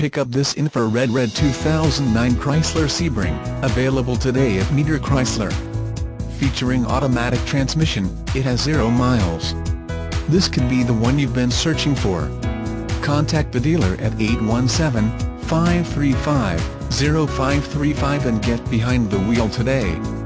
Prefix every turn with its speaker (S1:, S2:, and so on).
S1: pick up this Infra Red 2009 Chrysler Sebring, available today at Meador Chrysler. Featuring automatic transmission, it has 0 miles. This could be the one you've been searching for. Contact the dealer at 817-535-0535 and get behind the wheel today.